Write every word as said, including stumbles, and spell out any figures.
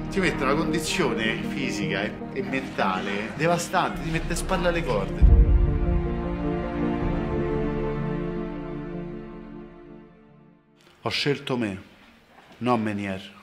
ti mette una condizione fisica e, e mentale devastante, ti mette a spalla alle corde. Ho scelto me, non Menier.